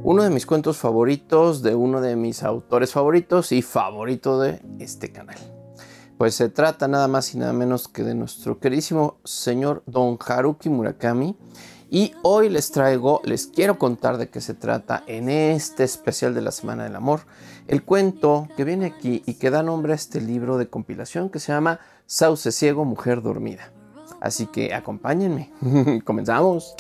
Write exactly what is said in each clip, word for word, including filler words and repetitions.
Uno de mis cuentos favoritos de uno de mis autores favoritos y favorito de este canal. Pues se trata nada más y nada menos que de nuestro queridísimo señor Don Haruki Murakami. Y hoy les traigo, les quiero contar de qué se trata en este especial de la Semana del Amor. El cuento que viene aquí y que da nombre a este libro de compilación que se llama Sauce Ciego, Mujer Dormida. Así que acompáñenme. Comenzamos.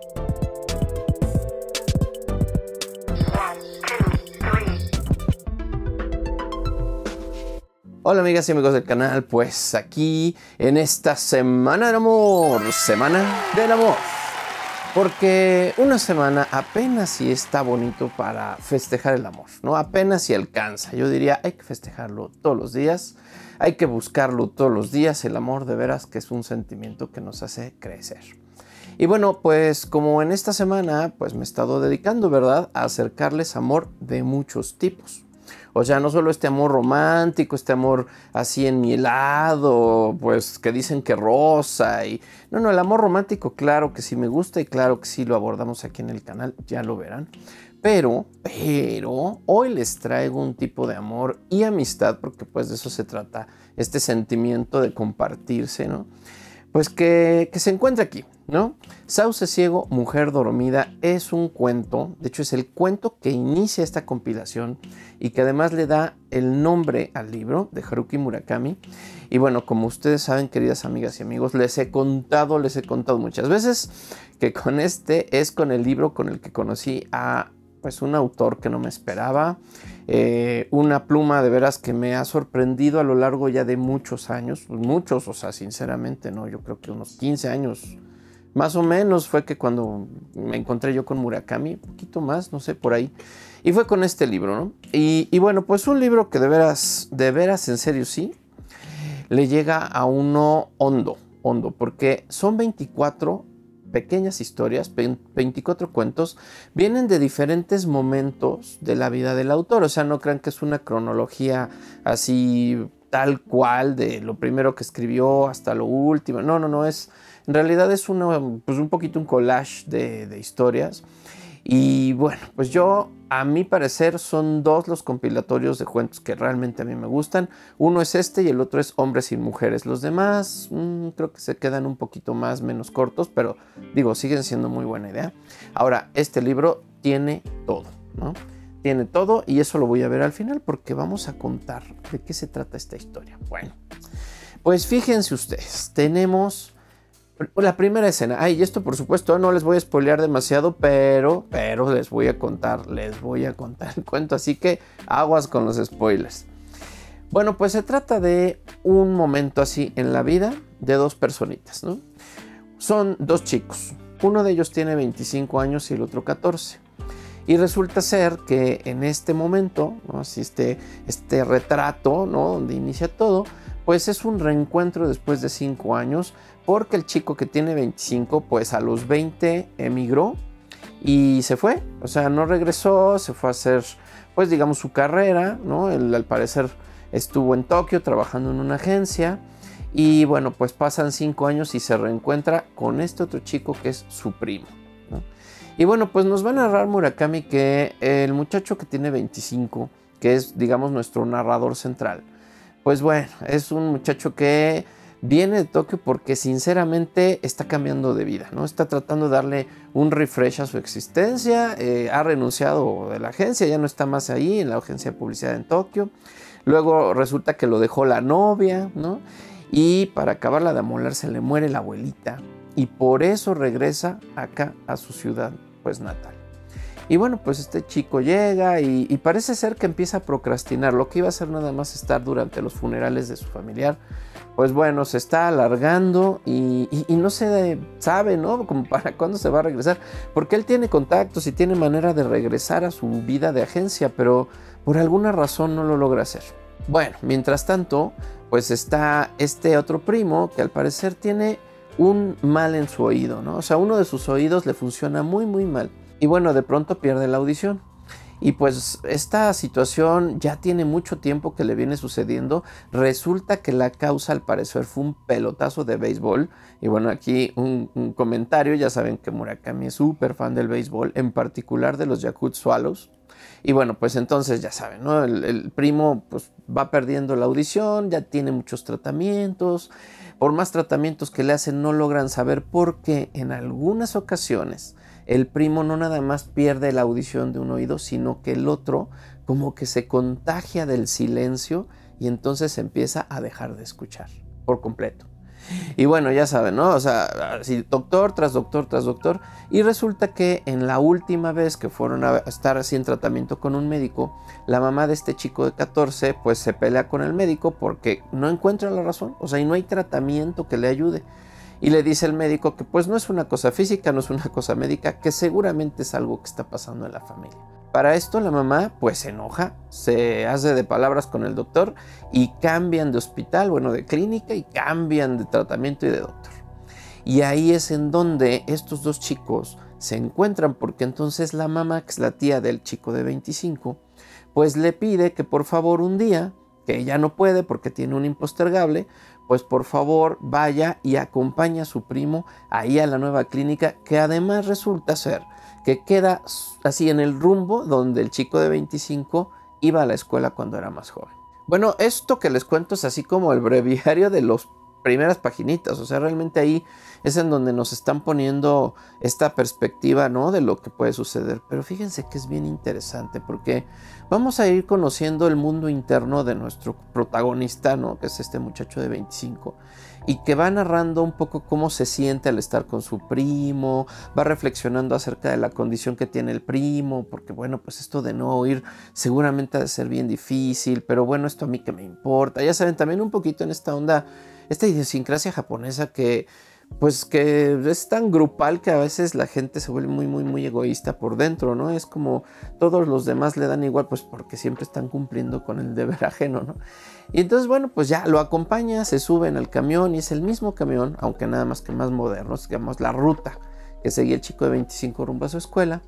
Hola amigas y amigos del canal, pues aquí en esta Semana del Amor, Semana del Amor. Porque una semana apenas si está bonito para festejar el amor, ¿no? Apenas si alcanza. Yo diría, hay que festejarlo todos los días, hay que buscarlo todos los días. El amor de veras que es un sentimiento que nos hace crecer. Y bueno, pues como en esta semana, pues me he estado dedicando, ¿verdad?, a acercarles amor de muchos tipos. O sea, no solo este amor romántico, este amor así enmielado, pues que dicen que rosa y... No, no, el amor romántico claro que sí me gusta y claro que sí lo abordamos aquí en el canal, ya lo verán. Pero, pero, hoy les traigo un tipo de amor y amistad, porque pues de eso se trata, este sentimiento de compartirse, ¿no? Pues que, que se encuentra aquí, ¿no? Sauce Ciego, Mujer Dormida es un cuento, de hecho es el cuento que inicia esta compilación y que además le da el nombre al libro de Haruki Murakami. Y bueno, como ustedes saben, queridas amigas y amigos, les he contado, les he contado muchas veces que con este es con el libro con el que conocí a pues un autor que no me esperaba, eh, una pluma de veras que me ha sorprendido a lo largo ya de muchos años, muchos, o sea, sinceramente, no, yo creo que unos quince años, más o menos fue que cuando me encontré yo con Murakami, un poquito más, no sé, por ahí, y fue con este libro, ¿no? Y, y bueno, pues un libro que de veras, de veras, en serio, sí, le llega a uno hondo, hondo, porque son veinticuatro pequeñas historias, veinticuatro cuentos, vienen de diferentes momentos de la vida del autor. O sea, no crean que es una cronología así tal cual de lo primero que escribió hasta lo último. No, no, no, es, en realidad es una, pues un poquito un collage de, de historias. Y bueno, pues yo, a mi parecer, son dos los compilatorios de cuentos que realmente a mí me gustan. Uno es este y el otro es Hombres y Mujeres. Los demás mmm, creo que se quedan un poquito más, menos cortos, pero digo, siguen siendo muy buena idea. Ahora, este libro tiene todo, ¿no? Tiene todo y eso lo voy a ver al final porque vamos a contar de qué se trata esta historia. Bueno, pues fíjense ustedes, tenemos... la primera escena, ay, y esto por supuesto no les voy a spoilear demasiado, pero, pero les voy a contar, les voy a contar el cuento, así que aguas con los spoilers. Bueno, pues se trata de un momento así en la vida de dos personitas, ¿no? Son dos chicos, uno de ellos tiene veinticinco años y el otro catorce. Y resulta ser que en este momento, ¿no? Así este, este retrato, ¿no?, donde inicia todo, pues es un reencuentro después de cinco años, porque el chico que tiene veinticinco, pues a los veinte emigró y se fue. O sea, no regresó, se fue a hacer, pues digamos, su carrera, ¿no? Él al parecer estuvo en Tokio trabajando en una agencia y bueno, pues pasan cinco años y se reencuentra con este otro chico que es su primo, ¿no? Y bueno, pues nos va a narrar Murakami que el muchacho que tiene veinticinco, que es, digamos, nuestro narrador central, pues bueno, es un muchacho que viene de Tokio porque sinceramente está cambiando de vida, ¿no? Está tratando de darle un refresh a su existencia, eh, ha renunciado de la agencia, ya no está más ahí en la agencia de publicidad en Tokio. Luego resulta que lo dejó la novia, ¿no? Y para acabarla de amolar se le muere la abuelita y por eso regresa acá a su ciudad, pues natal. Y bueno, pues este chico llega y, y parece ser que empieza a procrastinar. Lo que iba a hacer nada más estar durante los funerales de su familiar, pues bueno, se está alargando y, y, y no se sabe, ¿no?, como para cuándo se va a regresar. Porque él tiene contactos y tiene manera de regresar a su vida de agencia, pero por alguna razón no lo logra hacer. Bueno, mientras tanto, pues está este otro primo que al parecer tiene un mal en su oído, ¿no? O sea, uno de sus oídos le funciona muy, muy mal. Y bueno, de pronto pierde la audición. Y pues esta situación ya tiene mucho tiempo que le viene sucediendo. Resulta que la causa al parecer fue un pelotazo de béisbol. Y bueno, aquí un, un comentario. Ya saben que Murakami es súper fan del béisbol, en particular de los Yakult Swallows. Y bueno, pues entonces ya saben, ¿no? El, el primo pues va perdiendo la audición, ya tiene muchos tratamientos. Por más tratamientos que le hacen no logran saber por qué en algunas ocasiones el primo no nada más pierde la audición de un oído, sino que el otro como que se contagia del silencio y entonces empieza a dejar de escuchar por completo. Y bueno, ya saben, ¿no? O sea, así doctor tras doctor tras doctor. Y resulta que en la última vez que fueron a estar así en tratamiento con un médico, la mamá de este chico de catorce pues se pelea con el médico porque no encuentra la razón. O sea, y no hay tratamiento que le ayude. Y le dice el médico que pues no es una cosa física, no es una cosa médica, que seguramente es algo que está pasando en la familia. Para esto la mamá pues se enoja, se hace de palabras con el doctor y cambian de hospital, bueno, de clínica, y cambian de tratamiento y de doctor. Y ahí es en donde estos dos chicos se encuentran, porque entonces la mamá, que es la tía del chico de veinticinco, pues le pide que por favor un día, que ella no puede porque tiene un impostergable, pues por favor vaya y acompañe a su primo ahí a la nueva clínica, que además resulta ser que queda así en el rumbo donde el chico de veinticinco iba a la escuela cuando era más joven. Bueno, esto que les cuento es así como el breviario de las primeras paginitas, o sea, realmente ahí es en donde nos están poniendo esta perspectiva, ¿no?, de lo que puede suceder. Pero fíjense que es bien interesante porque vamos a ir conociendo el mundo interno de nuestro protagonista, ¿no?, que es este muchacho de veinticinco, y que va narrando un poco cómo se siente al estar con su primo, va reflexionando acerca de la condición que tiene el primo, porque bueno, pues esto de no oír seguramente ha de ser bien difícil, pero bueno, esto a mí que me importa. Ya saben, también un poquito en esta onda, esta idiosincrasia japonesa que pues que es tan grupal que a veces la gente se vuelve muy muy muy egoísta por dentro, ¿no? Es como todos los demás le dan igual, pues porque siempre están cumpliendo con el deber ajeno, ¿no? Y entonces bueno, pues ya lo acompaña, se suben al camión y es el mismo camión, aunque nada más que más moderno, digamos la ruta que seguía el chico de veinticinco rumbo a su escuela,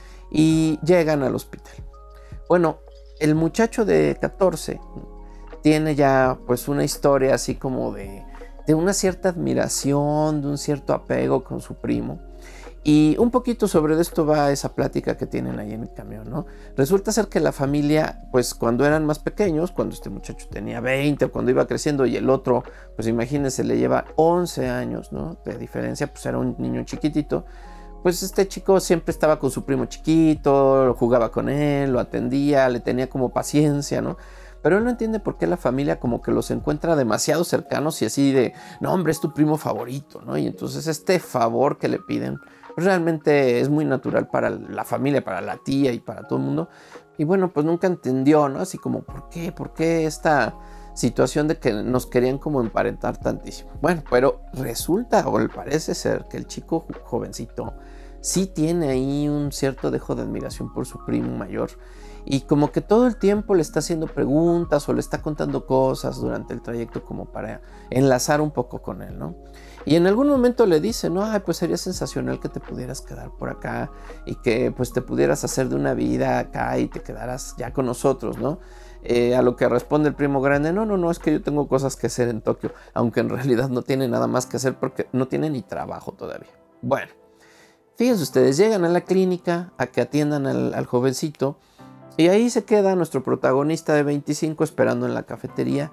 y llegan al hospital. Bueno, el muchacho de catorce tiene ya pues una historia así como de de una cierta admiración, de un cierto apego con su primo. Y un poquito sobre esto va esa plática que tienen ahí en el camión, ¿no? Resulta ser que la familia, pues cuando eran más pequeños, cuando este muchacho tenía veinte, o cuando iba creciendo, y el otro, pues imagínense, le lleva once años, ¿no?, de diferencia, pues era un niño chiquitito. Pues este chico siempre estaba con su primo chiquito, jugaba con él, lo atendía, le tenía como paciencia, ¿no? Pero él no entiende por qué la familia como que los encuentra demasiado cercanos y así de, no hombre, es tu primo favorito, ¿no? Y entonces este favor que le piden realmente es muy natural para la familia, para la tía y para todo el mundo. Y bueno, pues nunca entendió, ¿no? Así como, ¿por qué? ¿Por qué esta situación de que nos querían como emparentar tantísimo? Bueno, pero resulta, o parece ser, que el chico jovencito sí tiene ahí un cierto dejo de admiración por su primo mayor. Y como que todo el tiempo le está haciendo preguntas o le está contando cosas durante el trayecto como para enlazar un poco con él, ¿no? Y en algún momento le dice, no, ay, pues sería sensacional que te pudieras quedar por acá y que pues te pudieras hacer de una vida acá y te quedaras ya con nosotros, ¿no? Eh, a lo que responde el primo grande, no, no, no, es que yo tengo cosas que hacer en Tokio, aunque en realidad no tiene nada más que hacer porque no tiene ni trabajo todavía. Bueno, fíjense ustedes, llegan a la clínica a que atiendan al, al jovencito. Y ahí se queda nuestro protagonista de veinticinco esperando en la cafetería.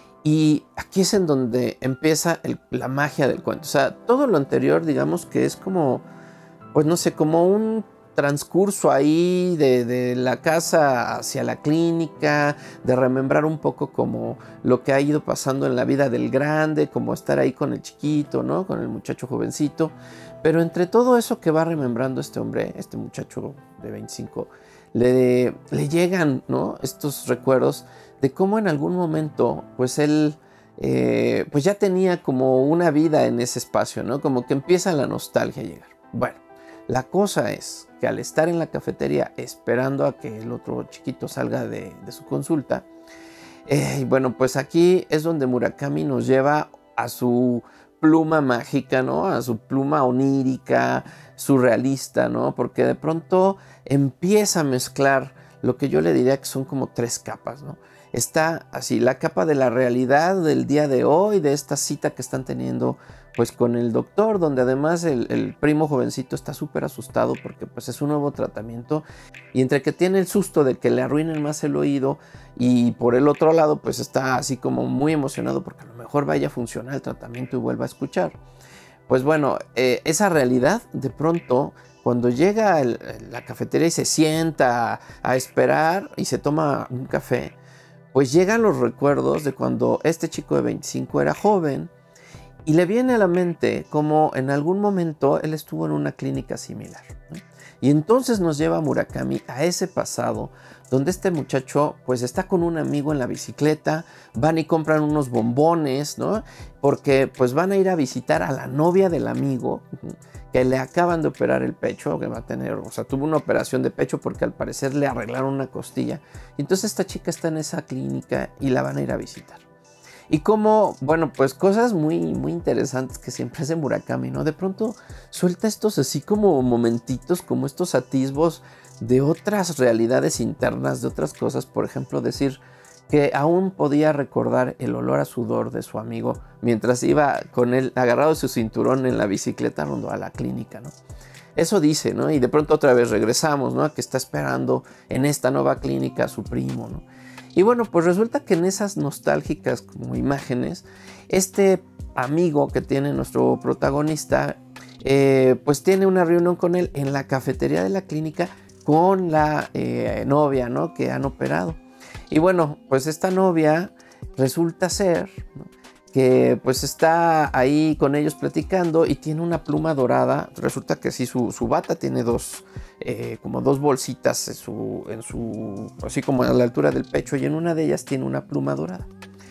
Y aquí es en donde empieza el, la magia del cuento. O sea, todo lo anterior, digamos que es como, pues no sé, como un transcurso ahí de, de la casa hacia la clínica, de remembrar un poco como lo que ha ido pasando en la vida del grande, como estar ahí con el chiquito, ¿no? Con el muchacho jovencito. Pero entre todo eso que va remembrando este hombre, este muchacho de veinticinco, Le, le llegan, ¿no?, estos recuerdos de cómo en algún momento pues él eh, pues ya tenía como una vida en ese espacio, ¿no? Como que empieza la nostalgia a llegar. Bueno, la cosa es que al estar en la cafetería esperando a que el otro chiquito salga de, de su consulta, eh, bueno, pues aquí es donde Murakami nos lleva a su pluma mágica, ¿no? A su pluma onírica, surrealista, ¿no? Porque de pronto empieza a mezclar lo que yo le diría que son como tres capas, ¿no? Está así, la capa de la realidad del día de hoy, de esta cita que están teniendo pues con el doctor, donde además el, el primo jovencito está súper asustado porque pues es un nuevo tratamiento, y entre que tiene el susto de que le arruinen más el oído, y por el otro lado pues está así como muy emocionado porque a lo mejor vaya a funcionar el tratamiento y vuelva a escuchar. Pues bueno, eh, esa realidad de pronto, cuando llega a la cafetería y se sienta a, a esperar y se toma un café, pues llegan los recuerdos de cuando este chico de veinticinco era joven, y le viene a la mente como en algún momento él estuvo en una clínica similar, ¿no? Y entonces nos lleva Murakami a ese pasado donde este muchacho pues está con un amigo en la bicicleta, van y compran unos bombones, ¿no? Porque pues van a ir a visitar a la novia del amigo que le acaban de operar el pecho, que va a tener, o sea, tuvo una operación de pecho porque al parecer le arreglaron una costilla. Y entonces esta chica está en esa clínica y la van a ir a visitar. Y como, bueno, pues cosas muy, muy interesantes que siempre hace Murakami, ¿no? De pronto suelta estos así como momentitos, como estos atisbos de otras realidades internas, de otras cosas. Por ejemplo, decir que aún podía recordar el olor a sudor de su amigo mientras iba con él agarrado de su cinturón en la bicicleta rumbo a la clínica, ¿no? Eso dice, ¿no? Y de pronto otra vez regresamos, ¿no? A que está esperando en esta nueva clínica a su primo, ¿no? Y bueno, pues resulta que en esas nostálgicas como imágenes, este amigo que tiene nuestro protagonista, eh, pues tiene una reunión con él en la cafetería de la clínica con la eh, novia, ¿no? Que han operado. Y bueno, pues esta novia resulta ser, ¿no? Que pues está ahí con ellos platicando y tiene una pluma dorada. Resulta que sí, su, su bata tiene dos, eh, como dos bolsitas en su, en su, así como a la altura del pecho, y en una de ellas tiene una pluma dorada.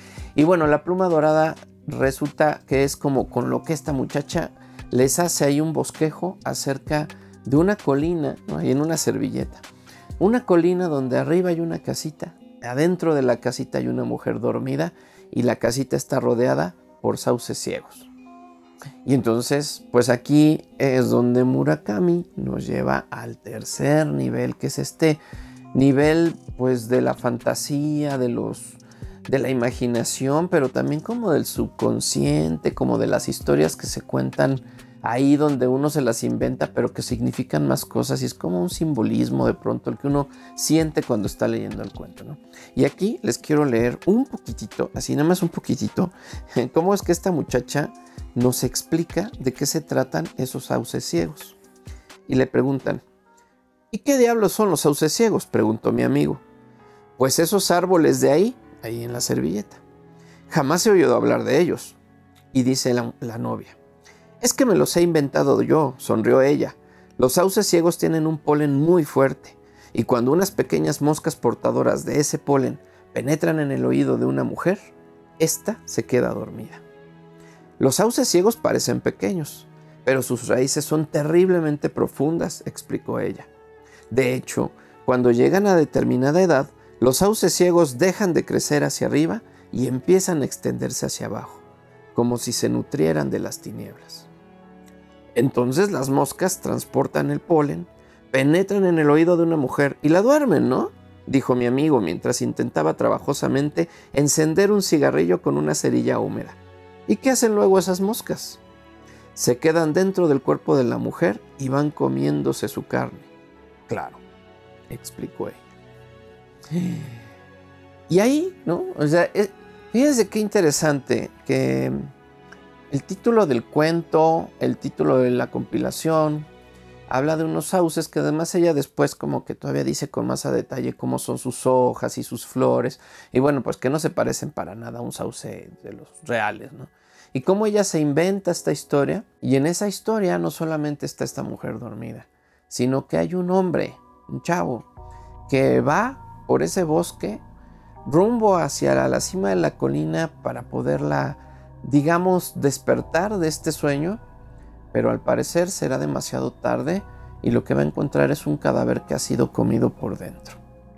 Y bueno, la pluma dorada resulta que es como con lo que esta muchacha les hace ahí un bosquejo acerca de una colina, ¿no? Ahí en una servilleta. Una colina donde arriba hay una casita, adentro de la casita hay una mujer dormida, y la casita está rodeada por sauces ciegos. Y entonces, pues aquí es donde Murakami nos lleva al tercer nivel, que es este nivel pues de la fantasía, de los de la imaginación, pero también como del subconsciente, como de las historias que se cuentan ahí donde uno se las inventa, pero que significan más cosas, y es como un simbolismo de pronto el que uno siente cuando está leyendo el cuento, ¿no? Y aquí les quiero leer un poquitito, así nada más un poquitito, cómo es que esta muchacha nos explica de qué se tratan esos sauces ciegos. Y le preguntan, ¿y qué diablos son los sauces ciegos?, preguntó mi amigo. Pues esos árboles de ahí, ahí en la servilleta. Jamás he oído hablar de ellos. Y dice la, la novia, es que me los he inventado yo, sonrió ella. Los sauces ciegos tienen un polen muy fuerte, y cuando unas pequeñas moscas portadoras de ese polen penetran en el oído de una mujer, ésta se queda dormida. Los sauces ciegos parecen pequeños, pero sus raíces son terriblemente profundas, explicó ella. De hecho, cuando llegan a determinada edad, los sauces ciegos dejan de crecer hacia arriba y empiezan a extenderse hacia abajo, como si se nutrieran de las tinieblas. Entonces las moscas transportan el polen, penetran en el oído de una mujer y la duermen, ¿no?, dijo mi amigo mientras intentaba trabajosamente encender un cigarrillo con una cerilla húmeda. ¿Y qué hacen luego esas moscas? Se quedan dentro del cuerpo de la mujer y van comiéndose su carne. Claro, explicó ella. Y ahí, ¿no? O sea, fíjense qué interesante que el título del cuento, el título de la compilación, habla de unos sauces que además ella después como que todavía dice con más a detalle cómo son sus hojas y sus flores. Y bueno, pues que no se parecen para nada a un sauce de los reales, ¿no? Y cómo ella se inventa esta historia. Y en esa historia no solamente está esta mujer dormida, sino que hay un hombre, un chavo, que va por ese bosque rumbo hacia la, la cima de la colina para poderla, digamos, despertar de este sueño, pero al parecer será demasiado tarde y lo que va a encontrar es un cadáver que ha sido comido por dentro.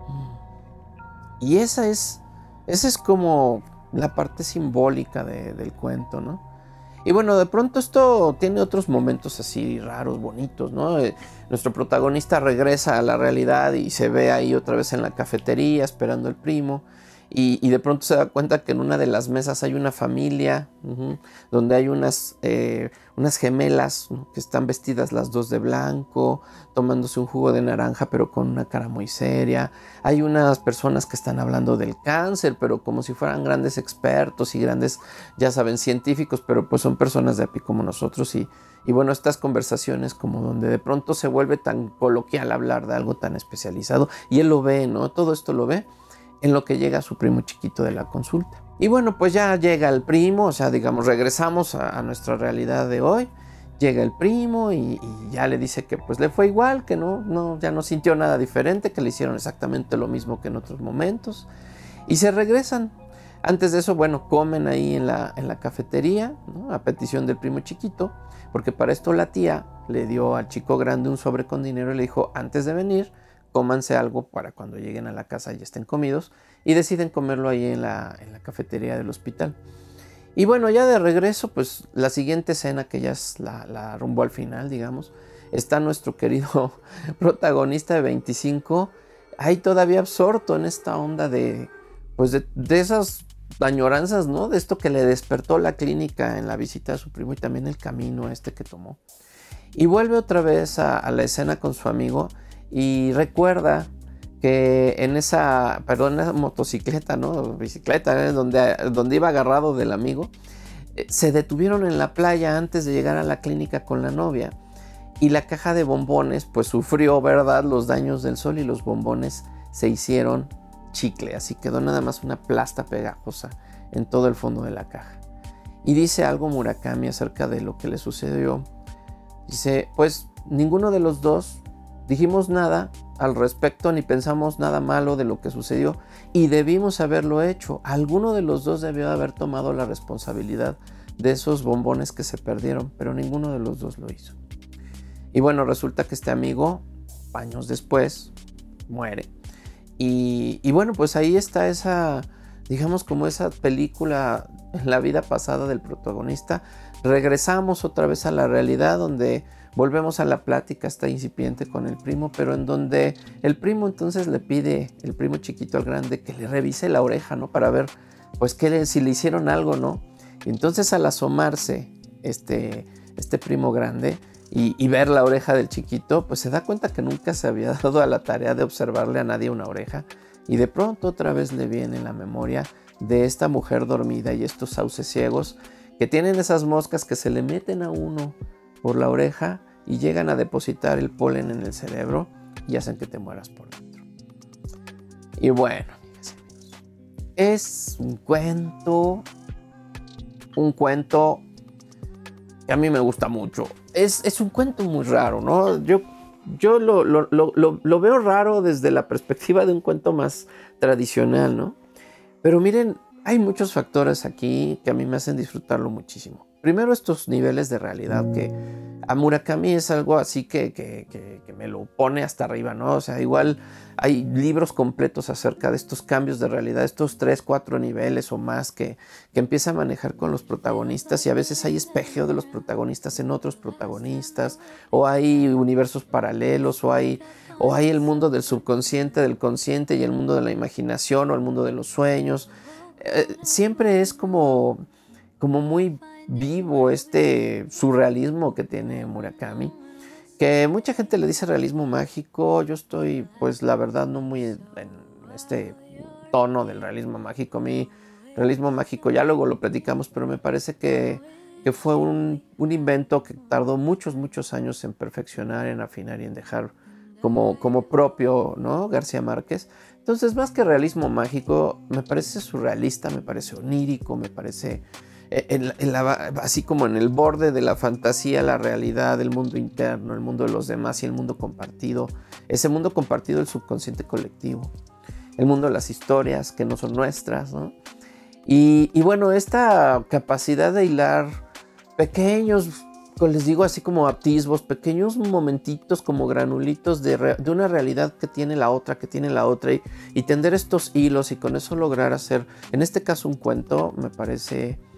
Y esa es, esa es como la parte simbólica de, del cuento, ¿no? Y bueno, de pronto esto tiene otros momentos así raros, bonitos, ¿no? Eh, nuestro protagonista regresa a la realidad y se ve ahí otra vez en la cafetería esperando al primo. Y, y de pronto se da cuenta que en una de las mesas hay una familia, uh-huh, donde hay unas, eh, unas gemelas, ¿no?, que están vestidas las dos de blanco, tomándose un jugo de naranja, pero con una cara muy seria. Hay unas personas que están hablando del cáncer, pero como si fueran grandes expertos y grandes, ya saben, científicos, pero pues son personas de a pie como nosotros. Y, y bueno, estas conversaciones como donde de pronto se vuelve tan coloquial hablar de algo tan especializado. Y él lo ve, ¿no? Todo esto lo ve en lo que llega su primo chiquito de la consulta. Y bueno, pues ya llega el primo, o sea, digamos, regresamos a, a nuestra realidad de hoy. Llega el primo y, y ya le dice que pues le fue igual, que no, no, ya no sintió nada diferente, que le hicieron exactamente lo mismo que en otros momentos. Y se regresan. Antes de eso, bueno, comen ahí en la, en la cafetería, ¿no?, a petición del primo chiquito, porque para esto la tía le dio al chico grande un sobre con dinero y le dijo, antes de venir, cómanse algo para cuando lleguen a la casa ya estén comidos, y deciden comerlo ahí en la, en la cafetería del hospital. Y bueno, ya de regreso, pues la siguiente escena, que ya es la, la rumbo al final, digamos, está nuestro querido protagonista de veinticinco, ahí todavía absorto en esta onda de, pues de, de esas añoranzas, ¿no? De esto que le despertó la clínica en la visita a su primo y también el camino este que tomó. Y vuelve otra vez a, a la escena con su amigo y recuerda que en esa, perdón, en esa motocicleta, ¿no? Bicicleta, ¿eh?, donde, donde iba agarrado del amigo, eh, se detuvieron en la playa antes de llegar a la clínica con la novia. Y la caja de bombones, pues sufrió, ¿verdad?, los daños del sol y los bombones se hicieron chicle. Así quedó nada más una plasta pegajosa en todo el fondo de la caja. Y dice algo Murakami acerca de lo que le sucedió. Dice, pues ninguno de los dos dijimos nada al respecto ni pensamos nada malo de lo que sucedió y debimos haberlo hecho. Alguno de los dos debió haber tomado la responsabilidad de esos bombones que se perdieron, pero ninguno de los dos lo hizo. Y bueno, resulta que este amigo, años después, muere. Y, y bueno, pues ahí está esa, digamos, como esa película en la vida pasada del protagonista. Regresamos otra vez a la realidad donde volvemos a la plática, está incipiente con el primo, pero en donde el primo entonces le pide, el primo chiquito al grande, que le revise la oreja, ¿no? Para ver, pues, que le, si le hicieron algo, ¿no? Y entonces al asomarse este, este primo grande y, y ver la oreja del chiquito, pues se da cuenta que nunca se había dado a la tarea de observarle a nadie una oreja. Y de pronto otra vez le viene la memoria de esta mujer dormida y estos sauces ciegos que tienen esas moscas que se le meten a uno por la oreja y llegan a depositar el polen en el cerebro y hacen que te mueras por dentro. Y bueno, es un cuento, un cuento que a mí me gusta mucho. Es, es un cuento muy raro, ¿no? Yo, yo lo, lo, lo, lo, lo veo raro desde la perspectiva de un cuento más tradicional, ¿no? Pero miren, hay muchos factores aquí que a mí me hacen disfrutarlo muchísimo. Primero, estos niveles de realidad que a Murakami es algo así que, que, que, que me lo pone hasta arriba, ¿no? O sea, igual hay libros completos acerca de estos cambios de realidad, estos tres, cuatro niveles o más que, que empieza a manejar con los protagonistas, y a veces hay espejeo de los protagonistas en otros protagonistas, o hay universos paralelos, o hay, o hay el mundo del subconsciente, del consciente, y el mundo de la imaginación, o el mundo de los sueños. Eh, siempre es como, como muy vivo este surrealismo que tiene Murakami, que mucha gente le dice realismo mágico. Yo estoy, pues la verdad, no muy en este tono del realismo mágico. Mi realismo mágico, ya luego lo platicamos, pero me parece que, que fue un, un invento que tardó muchos, muchos años en perfeccionar, en afinar y en dejar como, como propio, ¿no?, García Márquez. Entonces, más que realismo mágico, me parece surrealista, me parece onírico, me parece En, en la, así como en el borde de la fantasía, la realidad, el mundo interno, el mundo de los demás y el mundo compartido. Ese mundo compartido, el subconsciente colectivo. El mundo de las historias que no son nuestras, ¿no? Y, y bueno, esta capacidad de hilar pequeños, les digo así como atisbos, pequeños momentitos como granulitos de, re, de una realidad que tiene la otra, que tiene la otra, y, y tender estos hilos y con eso lograr hacer, en este caso, un cuento, me parece...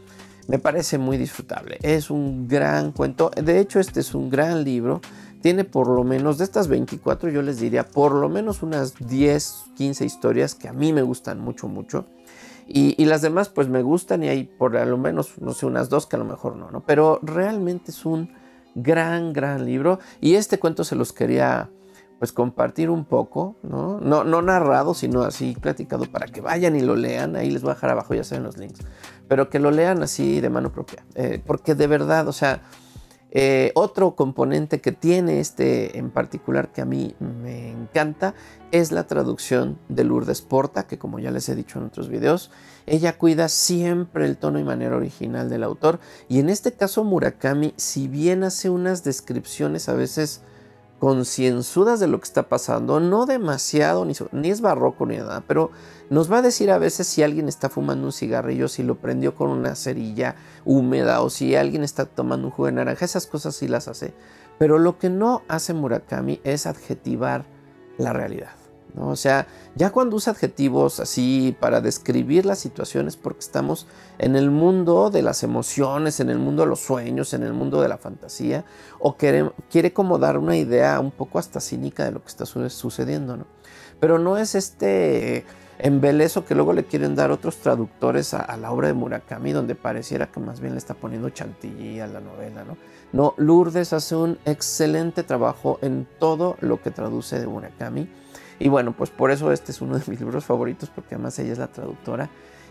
me parece muy disfrutable. Es un gran cuento. De hecho, este es un gran libro. Tiene por lo menos, de estas veinticuatro, yo les diría por lo menos unas diez, quince historias que a mí me gustan mucho, mucho. Y, y las demás pues me gustan y hay por lo menos, no sé, unas dos que a lo mejor no, ¿no? Pero realmente es un gran, gran libro. Y este cuento se los quería pues compartir un poco, ¿no? No, no narrado, sino así platicado para que vayan y lo lean. Ahí les voy a dejar abajo, ya saben los links. Pero que lo lean así de mano propia. Eh, porque de verdad, o sea... Eh, otro componente que tiene este en particular que a mí me encanta es la traducción de Lourdes Porta, que como ya les he dicho en otros videos, ella cuida siempre el tono y manera original del autor. Y en este caso Murakami, si bien hace unas descripciones a veces concienzudas de lo que está pasando, no demasiado, ni, ni es barroco ni nada, pero nos va a decir a veces si alguien está fumando un cigarrillo, si lo prendió con una cerilla húmeda o si alguien está tomando un jugo de naranja. Esas cosas sí las hace, pero lo que no hace Murakami es adjetivar la realidad, ¿no? O sea, ya cuando usa adjetivos así para describir las situaciones, porque estamos en el mundo de las emociones, en el mundo de los sueños, en el mundo de la fantasía, o quiere, quiere como dar una idea un poco hasta cínica de lo que está su sucediendo, ¿no? Pero no es este embelezo que luego le quieren dar otros traductores a, a la obra de Murakami, donde pareciera que más bien le está poniendo chantilly a la novela, ¿no? No, Lourdes hace un excelente trabajo en todo lo que traduce de Murakami. Y bueno, pues por eso este es uno de mis libros favoritos, porque además ella es la traductora.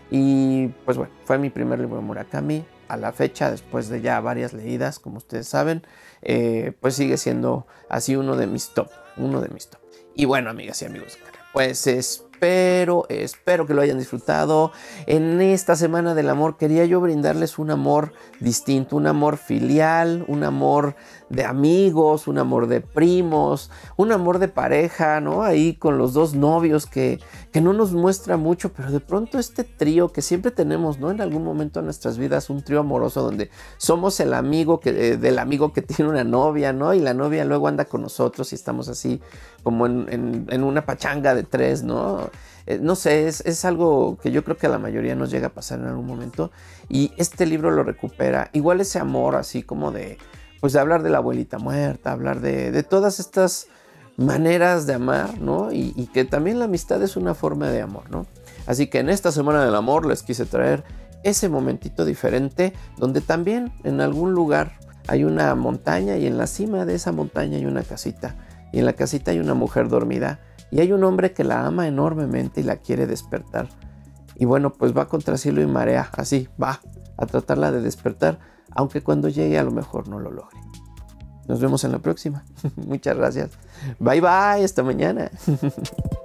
Y pues bueno, fue mi primer libro de Murakami. A la fecha, después de ya varias leídas, como ustedes saben, eh, pues sigue siendo así uno de mis top, uno de mis top. Y bueno, amigas y amigos, pues espero, espero que lo hayan disfrutado. En esta Semana del Amor quería yo brindarles un amor distinto, un amor filial, un amor de amigos, un amor de primos, un amor de pareja, ¿no? Ahí con los dos novios que, que no nos muestra mucho, pero de pronto este trío que siempre tenemos, ¿no? En algún momento de nuestras vidas, un trío amoroso donde somos el amigo que, eh, del amigo que tiene una novia, ¿no? Y la novia luego anda con nosotros y estamos así como en, en, en una pachanga de tres, ¿no? Eh, no sé, es, es algo que yo creo que a la mayoría nos llega a pasar en algún momento. Y este libro lo recupera. Igual ese amor así como de... pues de hablar de la abuelita muerta, hablar de, de todas estas maneras de amar, ¿no? Y, y que también la amistad es una forma de amor, ¿no? Así que en esta Semana del Amor les quise traer ese momentito diferente, donde también en algún lugar hay una montaña y en la cima de esa montaña hay una casita. Y en la casita hay una mujer dormida y hay un hombre que la ama enormemente y la quiere despertar. Y bueno, pues va contra cielo y marea, así, va a tratarla de despertar, aunque cuando llegue a lo mejor no lo logre. Nos vemos en la próxima. Muchas gracias. Bye bye, hasta mañana.